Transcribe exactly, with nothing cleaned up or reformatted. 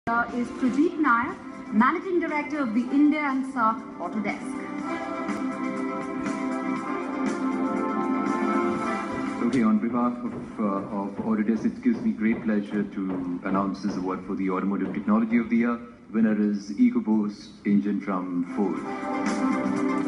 Uh, is Pradeep Nair, Managing Director of the India and S A C Autodesk. Okay, on behalf of, uh, of Autodesk, it gives me great pleasure to announce this award for the Automotive Technology of the Year. Winner is EcoBoost engine from Ford.